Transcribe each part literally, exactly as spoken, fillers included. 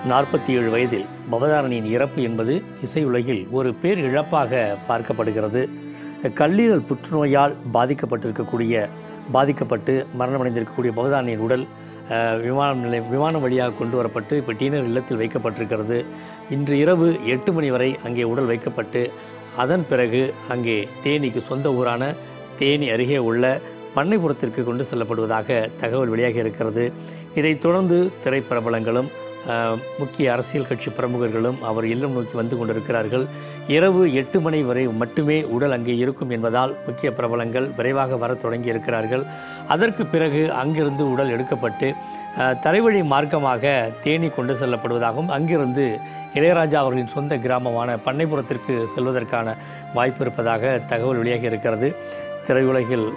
நாற்பத்தி ஏழு வயதில் பவதாரணியின் இறப்பு என்பது இசையுலகில் ஒரு பேர் இழப்பாக பார்க்கப்படுகிறது. கல்லீரல் புற்றுநோயால் பாதிக்கப்பட்டிருக்கக்கூடிய பாதிக்கப்பட்டு மரணமடைந்திருக்கக்கூடிய பவதாரணியின் உடல் விமானம் நிலை விமானம் வழியாக கொண்டு வரப்பட்டு இப்போ டீனர் இல்லத்தில் வைக்கப்பட்டிருக்கிறது. இன்று இரவு எட்டு மணி வரை அங்கே உடல் வைக்கப்பட்டு அதன் பிறகு அங்கே தேனிக்கு சொந்த ஊரான தேனி அருகே உள்ள பண்ணைபுரத்திற்கு கொண்டு செல்லப்படுவதாக தகவல் வெளியாகி இருக்கிறது. இதைத் தொடர்ந்து திரைப்பிரபலங்களும் முக்கிய அரசியல் கட்சி பிரமுகர்களும் அவர் இல்லம் நோக்கி வந்து கொண்டிருக்கிறார்கள். இரவு எட்டு மணி வரை மட்டுமே உடல் அங்கே இருக்கும் என்பதால் முக்கிய பிரபலங்கள் விரைவாக வர தொடங்கி இருக்கிறார்கள். அதற்கு பிறகு அங்கிருந்து உடல் எடுக்கப்பட்டு தரைவழி மார்க்கமாக தேனி கொண்டு செல்லப்படுவதாகவும் அங்கிருந்து இளையராஜா அவர்களின் சொந்த கிராமமான பண்ணைபுரத்திற்கு செல்வதற்கான வாய்ப்பு இருப்பதாக தகவல் வெளியாகி இருக்கிறது. திரையுலகில்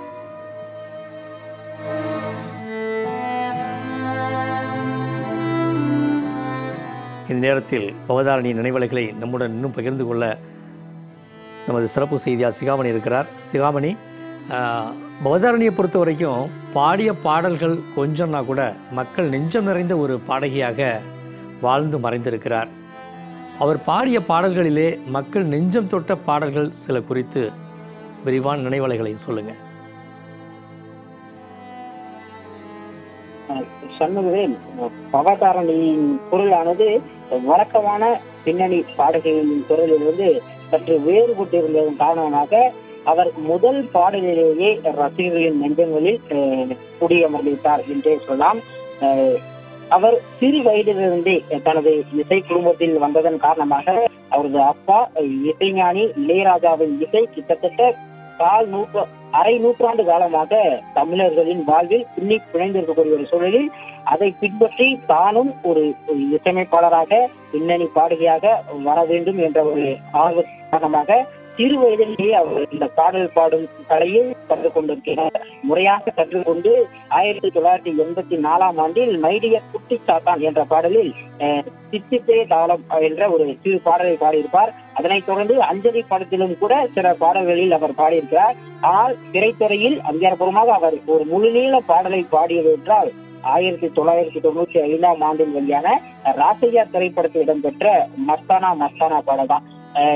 இந்த நேரத்தில் பவதாரணியின் நினைவலைகளை நம்முடன் இன்னும் பகிர்ந்து கொள்ள நமது சிறப்பு செய்தியாளர் சிகாமணி இருக்கிறார். சிகாமணி, பவதாரணியை பொறுத்த வரைக்கும் பாடிய பாடல்கள் கொஞ்சம்னா கூட மக்கள் நெஞ்சம் நிறைந்த ஒரு பாடகியாக வாழ்ந்து மறைந்திருக்கிறார். அவர் பாடிய பாடல்களிலே மக்கள் நெஞ்சம் தொட்ட பாடல்கள் சில குறித்து விரிவான நினைவலைகளை சொல்லுங்க. சொன்னதுவேன் பவதாரணியின் குரலானது வழக்கமான பின்னணி பாடகியின் குரலிலிருந்து சற்று வேறுபட்டு இருந்ததன் காரணமாக அவர் முதல் பாடலிலேயே ரசிகர்களின் நெஞ்சங்களில் குடியமர்ந்திருந்தார் என்றே சொல்லலாம். அவர் சிறு வயதிலிருந்தே தனது இசை குடும்பத்தில் வந்ததன் காரணமாக அவரது அப்பா இசைஞானி இளையராஜாவின் இசை கிட்டத்தட்ட கால் நூற்று அரை நூற்றாண்டு காலமாக தமிழர்களின் வாழ்வில் பின்னி பிணைந்திருக்கக்கூடிய ஒரு சூழலில் அதை பின்பற்றி தானும் ஒரு இசையமைப்பாளராக பின்னணி பாடகியாக வர வேண்டும் என்ற ஒரு ஆர்வ காரணமாக சிறு வயதிலேயே அவர் இந்த பாடல் பாடும் கலையை கற்றுக்கொண்டிருக்கிறார். முறையாக கற்றுக்கொண்டு ஆயிரத்தி தொள்ளாயிரத்தி எண்பத்தி நாலாம் ஆண்டில் மைடியர் குட்டி சாத்தான் என்ற பாடலில் சித்தித்தே தாளம் என்ற ஒரு சிறு பாடலை பாடியிருப்பார். அதனைத் தொடர்ந்து அஞ்சலி படத்திலும் கூட சில பாடல்களில் அவர் பாடியிருக்கிறார். ஆனால் திரைத்துறையில் அங்கீகாரபூர்வமாக அவர் ஒரு முழுநீள பாடலை பாடியது என்றால் ஆயிரத்தி தொள்ளாயிரத்தி தொண்ணூற்றி ஐந்தாம் ஆண்டில் வெளியான ராசையா திரைப்படத்தில் இடம்பெற்ற மஸ்தானா மஸ்தானா பாடல் தான்.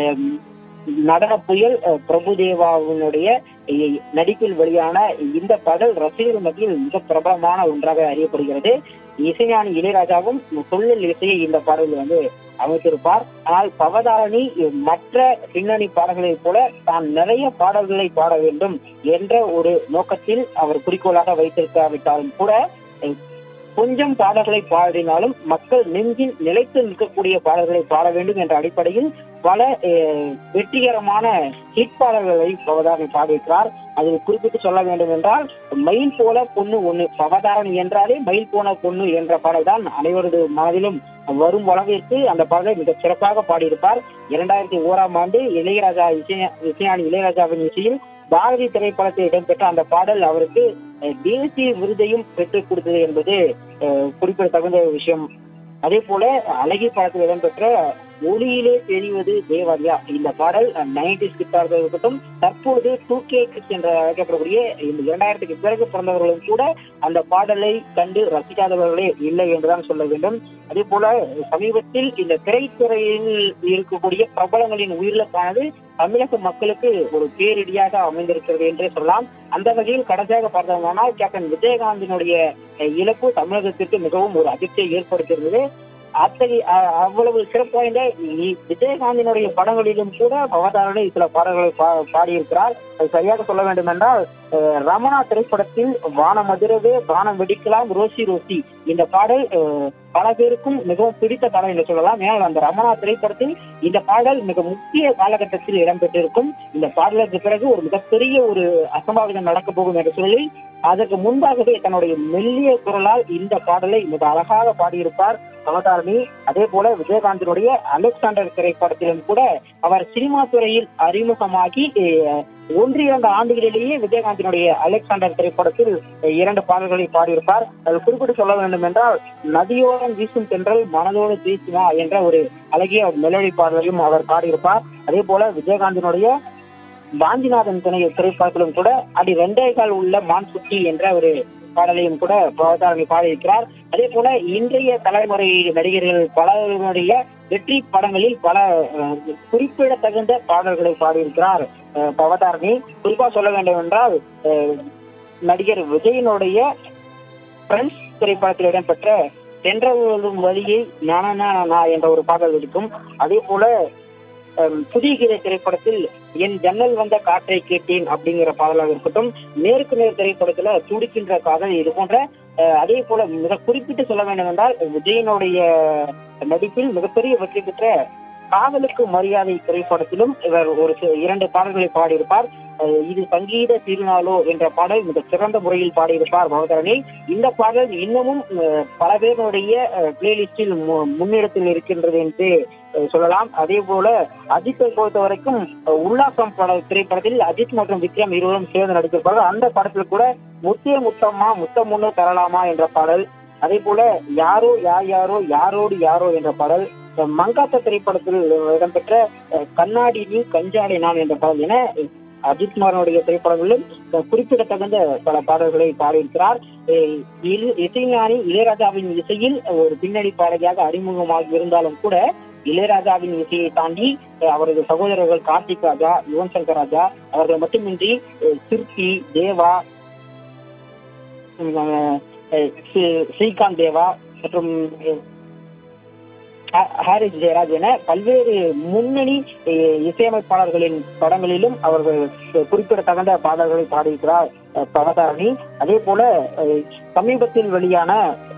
நடன புயல் பிரபுதேவாவினுடைய நடிப்பில் வெளியான இந்த பாடல் ரசிகர்கள் மத்தியில் மிக பிரபலமான ஒன்றாக அறியப்படுகிறது. இசைஞானி இளையராஜாவும் சொல்லில் இசையை இந்த பாடலில் வந்து அமைத்திருப்பார். ஆனால் பவதாரணி மற்ற பின்னணி பாடல்களைப் போல தான் நிறைய பாடல்களை பாட வேண்டும் என்ற ஒரு நோக்கத்தில் அவர் குறிக்கோளாக வைத்திருக்காவிட்டாலும் கூட கொஞ்சம் பாடல்களை பாடினாலும் மக்கள் நெஞ்சில் நிலைத்து நிற்கக்கூடிய பாடல்களை பாட வேண்டும் என்ற அடிப்படையில் பல வெற்றிகரமான ஹிட் பாடல்களை பவதாரணி பாடியிருக்கிறார். அதில் குறிப்பிட்டு சொல்ல வேண்டும் என்றால் மயில் போல பொண்ணு ஒண்ணு, பவதாரணி என்றாலே மயில் போன பொண்ணு என்ற பாடல் தான் அனைவரது மனதிலும் வரும் அளவிற்கு அந்த பாடலை மிக சிறப்பாக பாடியிருப்பார். இரண்டாயிரத்தி ஓராம் ஆண்டு இளையராஜா இசை இசைஞானி இளையராஜாவின் இசையில் பாரதி திரைப்படத்தில் இடம்பெற்ற அந்த பாடல் அவருக்கு தேசிய விருதையும் பெற்றுக் கொடுத்தது என்பது குறிப்பிடத்தகுந்த விஷயம். அதே போல அழகி படத்தில் இடம்பெற்ற ஒளியிலே தெரிவது தேவாதியா இந்த பாடல் நைன்டி கிட்டாக இருக்கட்டும், தற்போது டூ கே கிட்ஸ் என்று அழைக்கப்படக்கூடிய இந்த இரண்டாயிரத்துக்கு பிறகு பிறந்தவர்களும் கூட அந்த பாடலை கண்டு ரசிக்காதவர்களே இல்லை என்றுதான் சொல்ல வேண்டும். அதே போல சமீபத்தில் இந்த திரைத்துறையில் இருக்கக்கூடிய பிரபலங்களின் உயிரிழப்பானது தமிழக மக்களுக்கு ஒரு பேரிடியாக அமைந்திருக்கிறது என்றே சொல்லலாம். அந்த வகையில் கடைசியாக பார்த்தோம்னால் கேப்டன் விஜயகாந்தினுடைய இழப்பு தமிழகத்திற்கு மிகவும் ஒரு அதிர்ச்சியை ஏற்படுத்தியிருந்தது. அத்தகைய அவ்வளவு சிறப்பு வாய்ந்த விஜயகாந்தினுடைய படங்களிலும் கூட பவதாரணி சில பாடல்களை பா பாடியிருக்கிறார். அது சரியாக சொல்ல வேண்டும் என்றால் ரமணா திரைப்படத்தில் வானம் அதிரவே வானம் வெடிக்கலாம் ரோசி ரோசி இந்த பாடல் பல பேருக்கும் மிகவும் பிடித்த பாடல் என்று சொல்லலாம். ஏனால் அந்த ரமணா திரைப்படத்தில் இந்த பாடல் மிக முக்கிய காலகட்டத்தில் இடம்பெற்றிருக்கும். இந்த பாடலுக்கு பிறகு ஒரு மிகப்பெரிய ஒரு அசம்பாவிதம் நடக்க போகும் என்று சொல்லி அதற்கு முன்பாகவே தன்னுடைய மெல்லிய குரலால் இந்த பாடலை மிக அழகாக பாடியிருப்பார் பவதாரணி. அதே போல விஜயகாந்தினுடைய அலெக்சாண்டர் திரைப்படத்திலும் கூட அவர் சினிமா துறையில் அறிமுகமாகி ஒன்று இரண்டு ஆண்டுகளிலேயே விஜயகாந்தினுடைய அலெக்சாண்டர் திரைப்படத்தில் இரண்டு பாடல்களை பாடியிருப்பார். அது குறிப்பிட்டு சொல்ல வேண்டும் என்றால் நதியோரம் வீசும் தென்றல் மனதோடு பேசுமா என்ற ஒரு அழகிய மெலடி பாடலையும் அவர் பாடியிருப்பார். அதே போல விஜயகாந்தினுடைய வாஞ்சிநாதன் துணை திரைப்படத்திலும் கூட அடி ரெண்டே கால் உள்ள மான் சுட்டி என்ற ஒரு பாடலையும் கூட பவதாரணி பாடியிருக்கிறார். அதே போல இன்றைய தலைமுறை நடிகர்கள் பலருடைய வெற்றி படங்களில் பல குறிப்பிடத்தகுந்த பாடல்களை பாடியிருக்கிறார் பவதாரணி. குறிப்பா சொல்ல வேண்டும் என்றால் நடிகர் விஜயனுடைய பிரெண்ட்ஸ் திரைப்படத்தில் இடம்பெற்ற சென்றவர்களும் வழியை நானா என்ற ஒரு பாடல் இருக்கும். அதே போல புதிய கீதை திரைப்படத்தில் என் ஜன்னல் வந்த காற்றை கேட்டேன் அப்படிங்கிற பாடலாக இருக்கட்டும், நேருக்கு நேர் திரைப்படத்துல துடிக்கின்ற காதல், இது போன்ற அதே போல மிக குறிப்பிட்டு சொல்ல வேண்டும் என்றால் விஜயனுடைய நடிப்பில் மிகப்பெரிய வெற்றி பெற்ற காதலுக்கு மரியாதை திரைப்படத்திலும் இவர் ஒரு இரண்டு பாடல்களை பாடியிருப்பார். இது சங்கீத திருநாளோ என்ற பாடல் மிக சிறந்த முறையில் பாடியிருப்பார் பவதாரணி. இந்த பாடல் இன்னமும் பல பேருடைய பிளேலிஸ்டில் முன்னிடத்தில் இருக்கின்றது என்று சொல்லலாம். அதே போல அஜித்தை பொறுத்த வரைக்கும் உல்லாசம் பட திரைப்படத்தில் அஜித் மற்றும் விக்ரம் இருவரும் சேர்ந்து நடித்திருப்பார்கள். அந்த படத்தில் கூட முத்திய முத்தம்மா முத்தம் முன்னு தரலாமா என்ற பாடல், அதே போல யாரோ யார் யாரோ யாரோடு யாரோ என்ற பாடல், மங்காத்த திரைப்படத்தில் இடம்பெற்ற கண்ணாடி நீ கஞ்சாடை நான் என்ற பாடல் என அஜித்குமாரனுடைய திரைப்படங்களிலும் குறிப்பிடத்தகுந்த பல பாடல்களை பாடியிருக்கிறார். இசைஞானி இளையராஜாவின் இசையில் ஒரு பின்னணி பாடகியாக அறிமுகமாக இருந்தாலும் கூட இளையராஜாவின் இசையை தாண்டி அவரது சகோதரர்கள் கார்த்திக் ராஜா, யுவன் சங்கர் ராஜா அவர்கள் மட்டுமின்றி சிற்பி, தேவா, ஸ்ரீகாந்த் தேவா மற்றும் ஹாரிஸ் ஜெயராஜ் என பல்வேறு முன்னணி இசையமைப்பாளர்களின் படங்களிலும் அவர்கள் குறிப்பிடத்தகுந்த பாடல்களை பாடியிருக்கிறார் பவதாரணி. அதே போல சமீபத்தில் வெளியான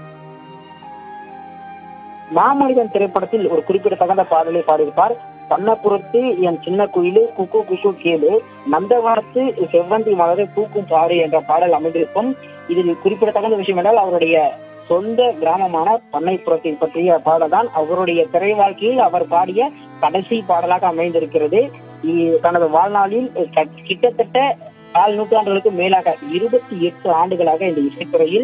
மாமனிதன் திரைப்படத்தில் ஒரு குறிப்பிடத்தகுந்த பாடலை பாடியிருப்பார். பண்ணப்புறத்து என் சின்ன குயிலு குக்கு குக்கு கேளு, நந்தவனத்து செவ்வந்தி மலரை பூக்கும் பாடு என்ற பாடல் அமைந்திருக்கும். இதில் குறிப்பிடத்தகுந்த விஷயம் என்றால் அவருடைய சொந்த கிராமமான பண்ணைப்புறத்தை பற்றிய பாடல் தான் அவருடைய திரை வாழ்க்கையில் அவர் பாடிய கடைசி பாடலாக அமைந்திருக்கிறது. தனது வாழ்நாளில் கிட்டத்தட்ட கால் நூற்றாண்டுகளுக்கு மேலாக இருபத்தி எட்டு ஆண்டுகளாக இந்த இசைத்துறையில்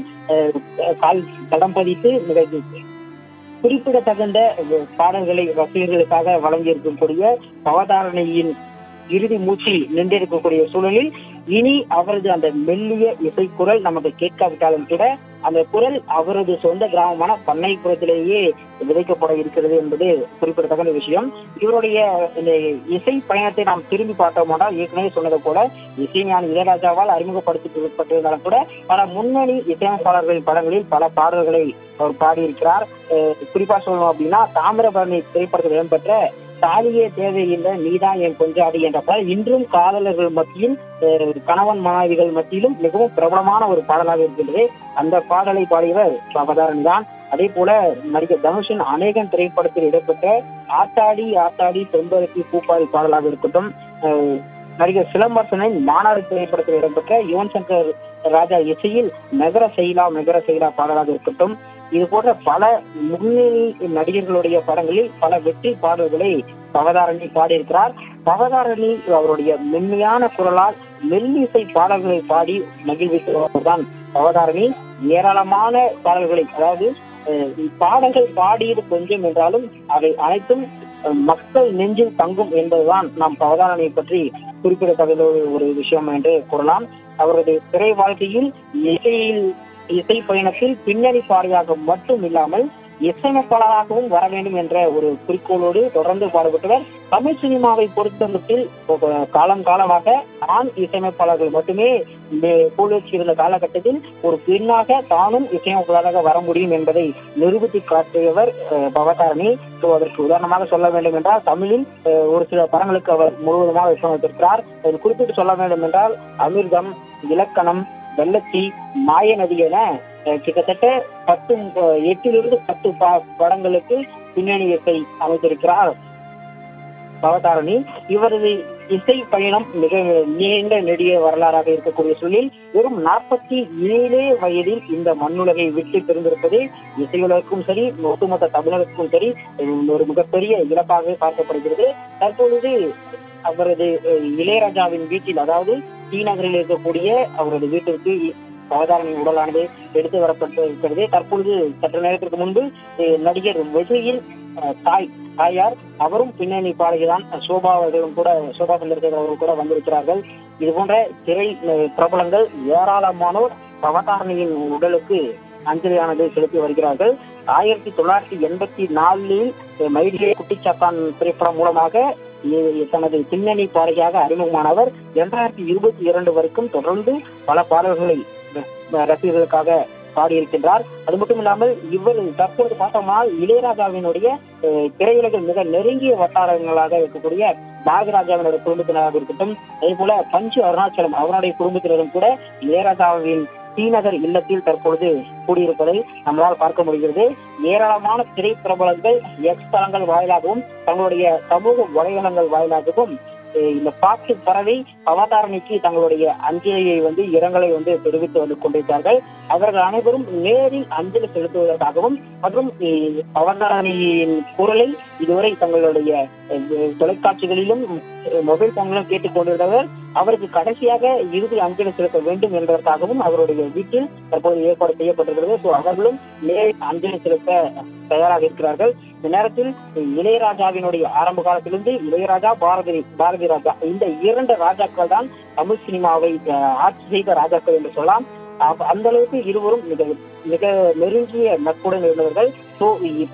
கால் தடம் பதித்து மிக குறிப்பிடத்தகுந்த பாடல்களை ரசிகர்களுக்காக வழங்கியிருக்கக்கூடிய பவதாரணியின் இறுதி மூச்சில் நின்றிருக்கக்கூடிய சூழலில் இனி அவரது அந்த மெல்லிய இசைக்குரல் நமக்கு கேட்காவிட்டாலும் கூட அந்த குரல் அவரது சொந்த கிராமமான பண்ணைப்புறத்திலேயே விதைக்கப்பட இருக்கிறது என்பது குறிப்பிடத்தக்க விஷயம். இவருடைய இந்த இசை பயணத்தை நாம் திரும்பி பார்த்தோம்னால் ஏற்கனவே சொன்னது போல இசைஞானி இளையராஜாவால் அறிமுகப்படுத்தப்பட்டிருந்தாலும் கூட பல முன்னணி இசையமைப்பாளர்களின் படங்களில் பல பாடல்களை அவர் பாடியிருக்கிறார். குறிப்பா சொல்லணும் அப்படின்னா தாமிரபரணி திரைப்படத்தில் இடம்பெற்ற தாலியே தேவையில்லை நீதான் என் கொஞ்சாடி என்ற பாடல் இன்றும் காதலர்கள் மத்தியில் கணவன் மனைவிகள் மத்தியிலும் மிகவும் பிரபலமான ஒரு பாடலாக இருக்கின்றது. அந்த பாடலை பாடியவர் பவதாரணி தான். அதே போல நடிகர் தனுஷின் அநேகன் திரைப்படத்தில் இடம்பெற்ற ஆத்தாடி ஆத்தாடி செம்பருத்தி பூப்பாரி பாடலாக இருக்கட்டும், நடிகர் சிலம்பரசனின் மாநாடு திரைப்படத்தில் இடம்பெற்ற யுவன் சங்கர் ராஜா இசையில் மெகர செயலா மெகர செயலா பாடலாக இருக்கட்டும், இது போன்ற பல முன்னணி நடிகர்களுடைய படங்களில் பல வெற்றி பாடல்களை பவதாரணி பாடியிருக்கிறார். பவதாரணி அவருடைய மென்மையான குரலால் மெல்லிசை பாடல்களை பாடி மகிழ்விக்கிறவர்தான் பவதாரணி. ஏராளமான பாடல்களை, அதாவது பாடல்கள் பாடியது கொஞ்சம் என்றாலும் அவை அனைத்தும் மக்கள் நெஞ்சில் தங்கும் என்பதுதான் நாம் பவதாரணியை பற்றி குறிப்பிடத்தகுந்த ஒரு விஷயம் என்று கூறலாம். அவரது திரை வாழ்க்கையில் இசையில் இசை பயணத்தில் பின்னணி பாடலாக மட்டும் இல்லாமல் இசையமைப்பாளராகவும் வர வேண்டும் என்ற ஒரு குறிக்கோளோடு தொடர்ந்து பாடுபட்டவர். தமிழ் சினிமாவை பொறுத்தமட்டில் காலம் காலமாக ஆண் இசையமைப்பாளர்கள் மட்டுமே போலியிருந்த காலகட்டத்தில் ஒரு பெண்ணாக தானும் இசையமைப்பாளராக வர முடியும் என்பதை நிரூபித்து காட்டியவர் பவதாரணி. அதற்கு உதாரணமாக சொல்ல வேண்டும் என்றால் தமிழில் ஒரு சில படங்களுக்கு அவர் முழுவதுமாக இசையமைத்திருக்கிறார். குறிப்பிட்டு சொல்ல வேண்டும் என்றால் அமிர்தம், இலக்கணம், வெள்ளச்சி, மாய நதி என கிட்டத்தட்ட பத்து எட்டிலிருந்து பத்து படங்களுக்கு பின்னணி இசை அமைத்திருக்கிறார் பவதாரணி. இவரது இசை பயணம் மிக நீண்ட நெடிய வரலாறாக இருக்கக்கூடிய சூழலில் வெறும் நாற்பத்தி ஏழே வயதில் இந்த மண்ணுலகை விட்டு பிரிந்திருப்பது இசையுலகுக்கும் சரி ஒட்டுமொத்த தமிழகத்துக்கும் சரி ஒரு மிகப்பெரிய இழப்பாக பார்க்கப்படுகிறது. தற்பொழுது அவரது இளையராஜாவின் வீட்டில், அதாவது டி நகரில் இருக்கக்கூடிய அவரது வீட்டிற்கு பவதாரணியின் உடலானது எடுத்து வரப்பட்டு இருக்கிறது. தற்பொழுது சற்று நேரத்திற்கு முன்பு நடிகர் விஜயின் தாய் தாயார் அவரும் பின்னணி பாடகிதான் சோபா அவர்களும் கூட சோபா சந்திரசேகர் அவர்கள் கூட வந்திருக்கிறார்கள். இது போன்ற திரை பிரபலங்கள் ஏராளமானோர் பவதாரணியின் உடலுக்கு அஞ்சலியானது செலுத்தி வருகிறார்கள். ஆயிரத்தி தொள்ளாயிரத்தி எண்பத்தி நாலில் மைடிலே குட்டிச்சாத்தான் திரைப்படம் மூலமாக தனது பின்னணி பாடகியாக அறிமுகமானவர் இரண்டாயிரத்தி இருபத்தி இரண்டு வரைக்கும் தொடர்ந்து பல பாடல்களை ரசிகர்களுக்காக பாடியிருக்கின்றார். அது மட்டும் இல்லாமல் இவர் தற்போது பார்த்தோம்னா இளையராஜாவினுடைய திரையுலகில் மிக நெருங்கிய வட்டாரங்களாக இருக்கக்கூடிய பாரதிராஜாவினுடைய குடும்பத்தினராக இருக்கட்டும், அதே போல பஞ்சு அருணாச்சலம் அவருடைய குடும்பத்தினரும் கூட இளையராஜாவின் ஸ்ரீநகர் இல்லத்தில் தற்பொழுது கூடியிருப்பதை நம்மளால் பார்க்க முடிகிறது. ஏராளமான திரைப்பிரபலங்கள் எக்ஸ் தளங்கள் வாயிலாகவும் தங்களுடைய சமூக வலைதளங்கள் வாயிலாகவும் இந்த பாட்டு பரவி பவதாரணிக்கு தங்களுடைய அஞ்சலியை வந்து இரங்கலை வந்து தெரிவித்து வந்து கொண்டிருக்கிறார்கள். அவர்கள் அனைவரும் நேரில் அஞ்சலி செலுத்துவதற்காகவும் மற்றும் பவதாரணியின் குரலை இதுவரை தங்களுடைய தொலைக்காட்சிகளிலும் மொபைல் போன்களிலும் கேட்டுக் கொண்டிருந்தவர் அவருக்கு கடைசியாக இறுதி அஞ்சலி செலுத்த வேண்டும் என்பதற்காகவும் அவருடைய வீட்டில் தற்போது ஏற்பாடு செய்யப்பட்டிருக்கிறது. ஸோ அவர்களும் நேரில் அஞ்சலி செலுத்த தயாராக இருக்கிறார்கள். இந்த நேரத்தில் இளையராஜாவினுடைய ஆரம்ப காலத்திலிருந்து இளையராஜா பாரதி பாரதி ராஜா இந்த இரண்டு ராஜாக்கள் தான் தமிழ் சினிமாவை ஆட்சி செய்த ராஜாக்கள் என்று சொல்லலாம். அந்த அளவுக்கு இருவரும் மிக மிக நெருங்கிய நட்புடன் இருந்தவர்கள். ஸோ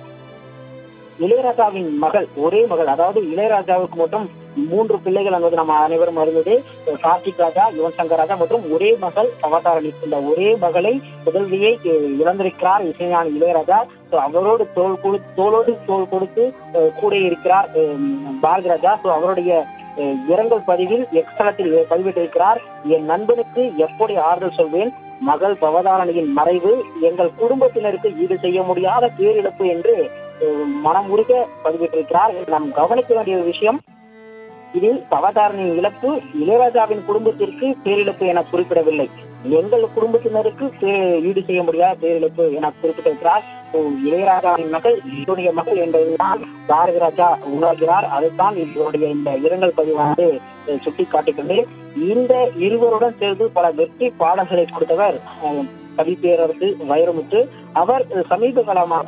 இளையராஜாவின் மகள் ஒரே மகள், அதாவது இளையராஜாவுக்கு மட்டும் மூன்று பிள்ளைகள் என்பது நம்ம அனைவரும் அறிந்தது. கார்த்திக் ராஜா, யுவன் சங்கர் ராஜா மற்றும் ஒரே மகள் பவதாரணி. இந்த ஒரே மகளை புதல்வியை இழந்திருக்கிறார் இசைஞானி இளையராஜா. அவரோடு தோல் கொடு தோளோடு தோல் கொடுத்து கூட இருக்கிறார் பாரதி ராஜா. ஸோ அவருடைய இரங்கல் பதிவில் எக்ஸ்தலத்தில் பதிவிட்டிருக்கிறார். என் நண்பனுக்கு எப்படி ஆறுதல் சொல்வேன், மகள் பவதாரணியின் மறைவு எங்கள் குடும்பத்தினருக்கு ஈடு செய்ய முடியாத பேரிழப்பு என்று மனம் உருக பதிவிட்டிருக்கிறார். நாம் கவனிக்க வேண்டிய விஷயம், இதில் பவதாரணியின் இழப்பு இளையராஜாவின் குடும்பத்திற்கு பேரிழப்பு என குறிப்பிடவில்லை, எங்கள் குடும்பத்தினருக்கு ஈடு செய்ய முடியாத பேரிழப்பு என குறிப்பிட்டிருக்கிறார். இளையராஜாவின் மகள் இவருடைய மகள் என்பதுதான் பாரதி ராஜா உணர்கிறார். அதைத்தான் இவருடைய இந்த இரங்கல் பதிவானது சுட்டி காட்டுகிறது. இந்த இருவருடன் சேர்ந்து பல வெற்றி பாடல்களை கொடுத்தவர் கவிப்பேரரசு வைரமுத்து. அவர் சமீப காலமாக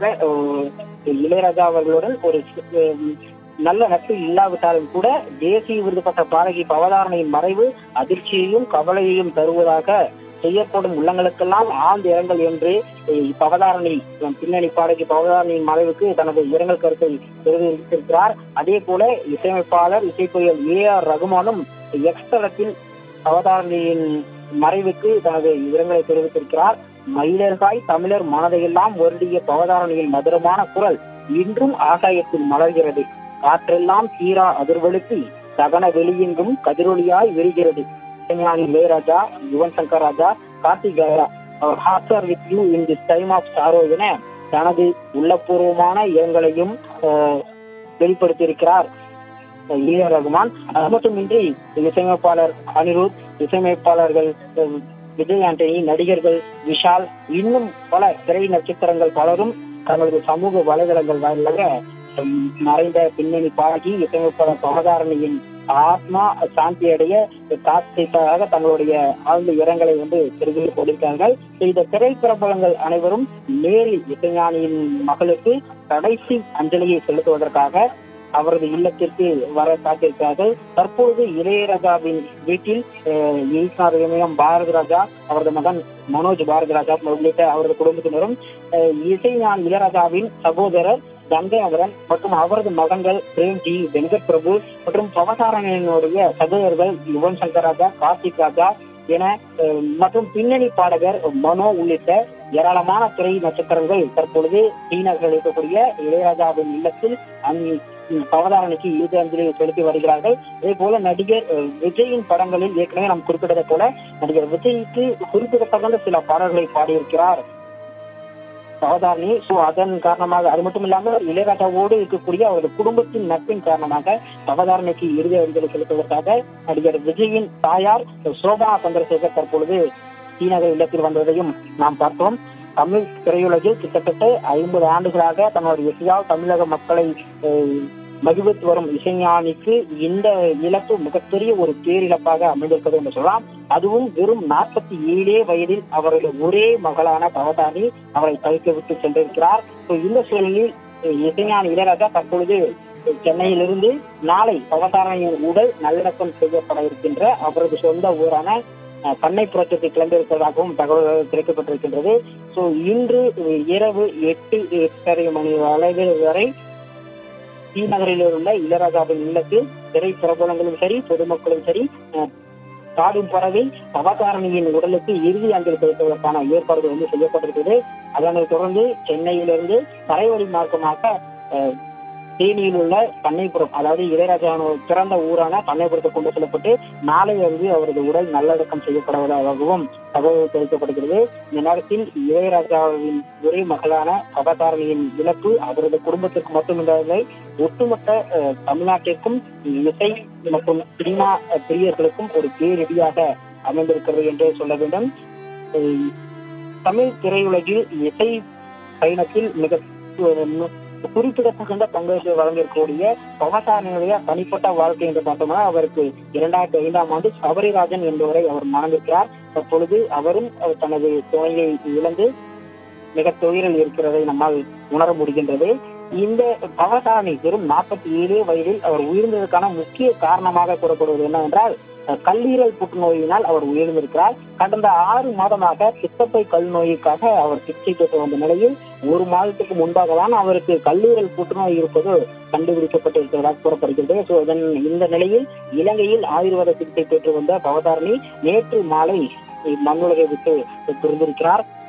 இளையராஜா அவர்களுடன் ஒரு நல்ல நட்பு இல்லாவிட்டாலும் கூட தேசிய விருது பெற்ற பாடகி பவதாரணியின் மறைவு அதிர்ச்சியையும் கவலையையும் தருவதாக செய்யப்படும் உள்ளங்களுக்கெல்லாம் ஆழ்ந்த இரங்கல் என்று பவதாரணி பின்னணி பாடகி பவதாரணியின் மறைவுக்கு தனது இரங்கல் கருத்தை தெரிவித்திருக்கிறார். அதே போல இசையமைப்பாளர் இசைப்புயல் ஏ ஆர் ரகுமானும் எக்ஸ் தளத்தில் பவதாரணியின் மறைவுக்கு தனது இரங்கலை தெரிவித்திருக்கிறார். மயிலர்காய் தமிழர் மனதையெல்லாம் வருடிய பவதாரணியின் மதுரமான குரல் இன்றும் ஆகாயத்தில் மலர்கிறது. காற்றெல்லாம் தீரா அதிர்வெளுத்தி சகன வெளியெங்கும் கதிரொலியாய் விரிகிறது. இசைஞானி இளையராஜா, யுவன் சங்கர் ராஜா, கார்த்திக் ராஜா அவர் ஹாஸ்டர் with you in this time of sorrow என தனது உள்ளபூர்வமான இரங்கலையும் வெளிப்படுத்தியிருக்கிறார் ஏ ஆர் ரகுமான். அது மட்டுமின்றி இசையமைப்பாளர் அனிருத், இசையமைப்பாளர்கள் விஜய் ஆண்டனி, நடிகர்கள் விஷால், இன்னும் பல திரை நட்சத்திரங்கள் பலரும் தங்களது சமூக வலைதளங்கள் வாயிலாக மறைந்த பின்னணி பாடகி இசையமைப்பாளர் பவதாரணியின் ஆத்மா சாந்தி அடைய காத்திற்காக தங்களுடைய ஆழ்ந்த இரங்கலை வந்து தெரிவித்துக் கொண்டிருக்கிறார்கள். இந்த திரைப்பிரபலங்கள் அனைவரும் நேரில் இசைஞானியின் மகளுக்கு கடைசி அஞ்சலியை செலுத்துவதற்காக அவரது இல்லத்திற்கு வர காத்திருக்கிறார்கள். தற்போது இளையராஜாவின் வீட்டில் இயக்குனர் இமயம் பாரதி ராஜா, அவரது மகன் மனோஜ் பாரதி ராஜா உள்ளிட்ட அவரது குடும்பத்தினரும் இசைஞானி இளையராஜாவின் சகோதரர் கங்கைவரன் மற்றும் அவரது மகன்கள் பிரேம்ஜி, வெங்கட் பிரபு மற்றும் பவதாரணியினுடைய சகோதரர்கள் யுவன் சங்கர் ராஜா, கார்த்திக் ராஜா என மற்றும் பின்னணி பாடகர் மனோ உள்ளிட்ட ஏராளமான திரை நட்சத்திரங்கள் தற்பொழுது ஸ்ரீநகரில் இருக்கக்கூடிய இளையராஜாவின் இல்லத்தில் பவதாரணிக்கு இறுதி அஞ்சலி செலுத்தி வருகிறார்கள். அதே போல நடிகர் விஜயின் படங்களில் ஏற்கனவே நாம் குறிப்பிட்டதை போல நடிகர் விஜய்க்கு குறிப்பிடத்தகுந்த சில பாடல்களை பாடியிருக்கிறார் பவதாரணி. சோ அதன் காரணமாக, அது மட்டும் இல்லாமல் இளையராஜாவோடு இருக்கக்கூடிய அவரது குடும்பத்தின் நட்பின் காரணமாக பவதாரணிக்கு இறுதி அஞ்சலி செலுத்துவதற்காக நடிகர் விஜயின் தாயார் சோபா சந்திரசேகர் தற்பொழுது ஸ்ரீநகர் இல்லத்தில் வந்ததையும் நாம் பார்த்தோம். தமிழ் திரையுலகில் கிட்டத்தட்ட ஐம்பது ஆண்டுகளாக தன்னுடைய இசையால் தமிழக மக்களை மகிழ்வித்து வரும் இசைஞானிக்கு இந்த இழப்பு மிகப்பெரிய ஒரு பேரிழப்பாக அமைந்திருக்கிறது என்று சொல்லலாம். அதுவும் வெறும் நாற்பத்தி ஏழே வயதில் அவருடைய ஒரே மகளான பவதாரணி அவரை தவிக்க விட்டு சென்றிருக்கிறார். இந்த சூழலில் இசைஞானி இளையராஜா தற்பொழுது சென்னையிலிருந்து நாளை பவதாரணியின் உடல் நல்லடக்கம் செய்யப்பட இருக்கின்ற அவரது சொந்த ஊரான பண்ணைப்புறத்திற்கு கிளம்பியிருப்பதாகவும் தகவல்கள் கிடைக்கப்பட்டிருக்கின்றது. சோ இன்று இரவு எட்டு எட்டரை மணி அளவில் வரை டி நகரில் உள்ள இளையராஜாவின் இல்லத்தில் திரை பிரபலங்களும் சரி பொதுமக்களும் சரி காடும் பரவி பவதாரணியின் உடலுக்கு இறுதி அஞ்சலி செலுத்துவதற்கான ஏற்பாடுகள் வந்து செய்யப்பட்டிருக்கிறது. அதனைத் தொடர்ந்து சென்னையிலிருந்து தரைவழி மார்க்கமாக தேனியில் உள்ள பண்ணைப்புறம், அதாவது இளையராஜா பிறந்த ஊரான பண்ணைப்புறத்தை கொண்டு செல்லப்பட்டு நாளை வந்து அவரது உடல் நல்லடக்கம் செய்யப்படுவதாகவும் தகவல் தெரிவிக்கப்படுகிறது. இந்த நேரத்தில் இளையராஜாவின் ஒரே மகளான பவதாரணியின் இழப்பு அவரது குடும்பத்திற்கு மட்டுமில்லாத ஒட்டுமொத்த தமிழ்நாட்டிற்கும் இசை மற்றும் சினிமா பிரியர்களுக்கும் ஒரு பேரிடியாக அமைந்திருக்கிறது என்றே சொல்ல வேண்டும். தமிழ் திரையுலகில் இசை பயணத்தில் மிக குறிப்பிடத்தகுந்த பங்களிப்பு வழங்கக்கூடிய பவதாரணியுடைய தனிப்பட்ட வாழ்க்கை என்று பார்த்தோம்னா, அவருக்கு இரண்டாயிரத்தி ஐந்தாம் ஆண்டு சபரிராஜன் என்பவரை அவர் மணந்திருக்கிறார். தற்பொழுது அவரும் தனது துணையை இழந்து மிக துயரில் இருக்கிறதை நம்மால் உணர முடிகின்றது. இந்த பவதாரணி வெறும் நாற்பத்தி ஏழு வயதில் அவர் உயிர்ந்ததற்கான முக்கிய காரணமாக கூறப்படுவது என்னவென்றால், கல்லீரல் புற்றுநோயினால் அவர் உயிரிழந்திருக்கிறார். கடந்த ஆறு மாதமாக பித்தப்பை கல் நோய்க்காக அவர் சிகிச்சை பெற்று வந்த நிலையில் ஒரு மாதத்துக்கு முன்பாக தான் அவருக்கு கல்லீரல் புற்றுநோய் இருப்பது கண்டுபிடிக்கப்பட்டிருக்கிறதாக கூறப்படுகிறது. ஸோ இதன் இந்த நிலையில் இலங்கையில் ஆயுர்வேத சிகிச்சை பெற்று வந்த பவதாரணி நேற்று மாலை மண்ணுலகை விட்டு பிரிந்திருக்கிறார்.